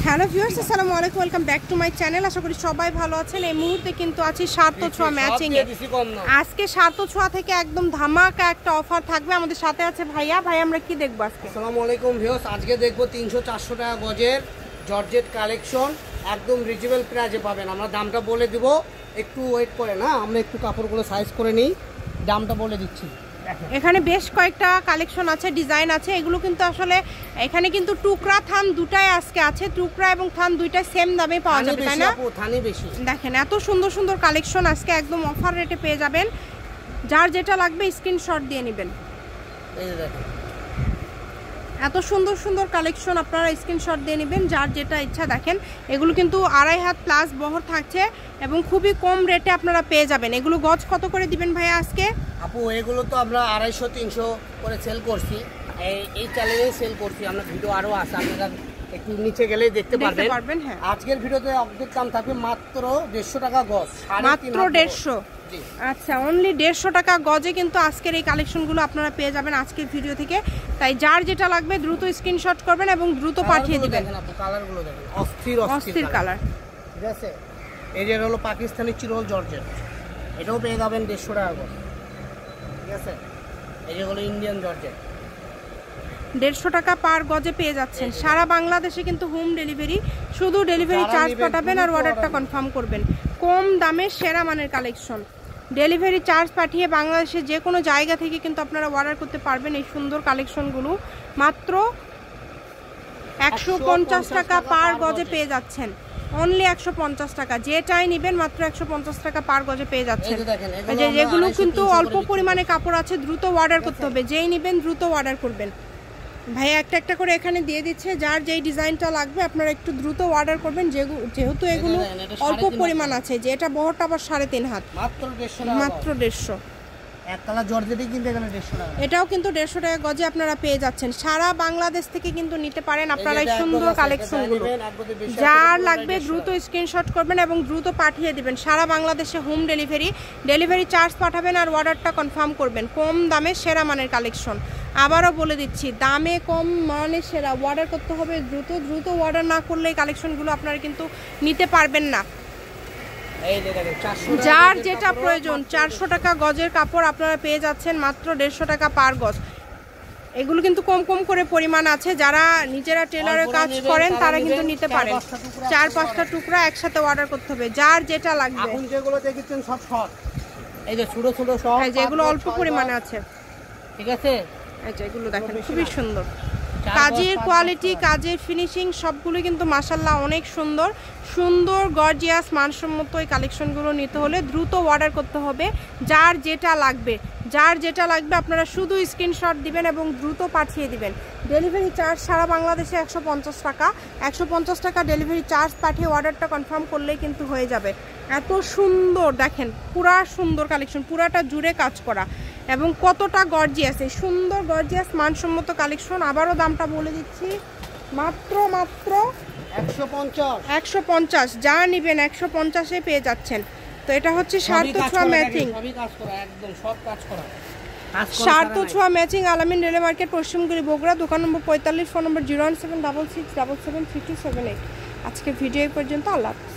Hello viewers, আসসালামু আলাইকুম, welcome back to my channel. আশা করি সবাই ভালো আছেন। এই মুহূর্তে কিন্তু আছি সার্থ ছোঁয়া ম্যাচিং এ। আজকে সার্থ ছোঁয়া থেকে একদম ধামাকা একটা অফার থাকবে। আমাদের সাথে আছে ভাইয়া। ভাই, আমরা কি দেখবো আজকে? আসসালামু আলাইকুম ভিউয়ার্স, আজকে দেখবো 300-400 টাকা গজের জর্জেট কালেকশন, একদম রিজনেবল প্রাইসে পাবেন। আমরা দামটা বলে দিব, একটু ওয়েট করে না, আমরা একটু কাপড়গুলো সাইজ করে নিই, দামটা বলে দিচ্ছি। এখানে বেশ কয়েকটা কালেকশন আছে, ডিজাইন আছে। এগুলো কিন্তু আসলে এখানে কিন্তু টুকরা থান দুটাই আজকে আছে। টুকরা এবং থান দুইটাই সেম দামে পাওয়া যাবে, তাই না? থানই বেশি। দেখেন এত সুন্দর সুন্দর কালেকশন আজকে একদম অফার রেটে পেয়ে যাবেন। যার যেটা লাগবে স্ক্রিনশট দিয়ে নেবেন। এই যে দেখেন এত সুন্দর সুন্দর কালেকশন, আপনারা স্ক্রিনশট দিয়ে নেবেন যার যেটা ইচ্ছা। দেখেন এগুলো কিন্তু 2.5 হাত প্লাস বহর থাকছে এবং খুবই কম রেটে আপনারা পেয়ে যাবেন। এগুলো গজ কত করে দিবেন ভাইয়া আজকে? আপু এগুলো তো আমরা 250-300 করে সেল করছি, এই চ্যানেলেই সেল করছি। আমরা ভিডিও আরও আছে, আপনারা একটু নিচে গেলেই দেখতে পারবেন। হ্যাঁ, আজকের ভিডিওতে অর্ধেক দাম থাকবে মাত্র 150 টাকা গজ, মাত্র 150। আচ্ছা, অনলি 150 টাকা গজে কিন্তু আজকের এই কালেকশনগুলো আপনারা পেয়ে যাবেন আজকের ভিডিও থেকে। তাই যার যেটা লাগবে দ্রুত স্ক্রিনশট করবেন এবং দ্রুত পাঠিয়ে দিবেন। কালারগুলো দেখেন, অস্থির কালার। ঠিক আছে, এই যে হলো পাকিস্তানি চিরল জর্জেট, এটাও পেয়ে যাবেন 150 টাকা গজ। ঠিক আছে, এই যে হলো ইন্ডিয়ান জর্জেট, 150 টাকা পার গজে পেয়ে যাচ্ছেন। সারা বাংলাদেশে কিন্তু হোম ডেলিভারি, শুধু ডেলিভারি চার্জ পাঠাবেন আর অর্ডারটা কনফার্ম করবেন। কম দামে সেরা মানের কালেকশন, ডেলিভারি চার্জ পাঠিয়ে বাংলাদেশে যে কোনো জায়গা থেকে কিন্তু আপনারা অর্ডার করতে পারবেন। এই সুন্দর কালেকশনগুলো মাত্র 150 টাকা পার গজে পেয়ে যাচ্ছেন। অনলি 150 টাকা, যেটাই নেবেন মাত্র 150 টাকা পার গজে পেয়ে যাচ্ছেন। যেগুলো কিন্তু অল্প পরিমাণে কাপড় আছে, দ্রুত অর্ডার করতে হবে। যেই নেবেন দ্রুত অর্ডার করবেন। ভাইয়া একটা একটা করে এখানে দিয়ে দিচ্ছে, যার যেই ডিজাইনটা লাগবে আপনারা একটু দ্রুত অর্ডার করবেন। যেহেতু এগুলো অল্প পরিমাণ আছে, যে এটা বহরটা আবার 3.5 হাত, মাত্র 150। এক কালার জর্জেটই কিন্তু এখানে 150 টাকা, এটাও কিন্তু 150 টাকা গজে আপনারা পেয়ে যাচ্ছেন। সারা বাংলাদেশ থেকে কিন্তু নিতে পারেন আপনারা এই সুন্দর কালেকশনগুলো। যার লাগবে দ্রুত স্ক্রিনশট করবেন এবং দ্রুত পাঠিয়ে দিবেন। সারা বাংলাদেশে হোম ডেলিভারি চার্জ পাঠাবেন আর অর্ডারটা কনফার্ম করবেন। কম দামে সেরা মানের কালেকশন, আবারও বলে দিচ্ছি, দামে কম মানে সেরা। অর্ডার করতে হবে দ্রুত অর্ডার না করলে এই কালেকশনগুলো আপনারা কিন্তু নিতে পারবেন না। যার যেটা প্রয়োজন 400 টাকা গজের কাপড় আপনারা পেয়ে যাচ্ছেন মাত্র 150 টাকা পার গজ। এগুলো কিন্তু কম করে পরিমাণ আছে। যারা নিজেরা টেলারের কাজ করেন তারা কিন্তু নিতে পারেন। 4-5টা টুকরা একসাথে অর্ডার করতে হবে, যার যেটা লাগবে। এখন যেগুলো দেখেছেন সব শর্ট, এই যে ছোট সব, যেগুলো অল্প পরিমাণে আছে। ঠিক আছে, এগুলো দেখেন খুবই সুন্দর। কাজের কোয়ালিটি, কাজের ফিনিশিং সবগুলো কিন্তু মাশাআল্লাহ অনেক সুন্দর গর্জিয়াস মানসম্মত। এই কালেকশনগুলো নিতে হলে দ্রুত অর্ডার করতে হবে। যার যেটা লাগবে আপনারা শুধু স্ক্রিনশট দিবেন এবং দ্রুত পাঠিয়ে দিবেন। ডেলিভারি চার্জ সারা বাংলাদেশে 150 টাকা। 150 টাকা ডেলিভারি চার্জ পাঠিয়ে অর্ডারটা কনফার্ম করলেই কিন্তু হয়ে যাবে। এত সুন্দর দেখেন, পুরা সুন্দর কালেকশন, পুরাটা জুড়ে কাজ করা এবং কতটা গর্জিয়াস। এই সুন্দর গর্জিয়াস মানসম্মত কালেকশন, আবারও দামটা বলে দিচ্ছি, মাত্র 150। যা নেবেন 150-এ পেয়ে যাচ্ছেন। তো এটা হচ্ছে সার্থ ছোঁয়া ম্যাচিং, সার্থ ছোঁয়া ম্যাচিং, আলামিন রেলে মার্কেট, পশ্চিমগুড়ি, বগুড়া। দোকান নম্বর 45, ফোন নম্বর 01766773278। আজকে ভিডিও এই পর্যন্ত। আল্লাহ হাফেজ।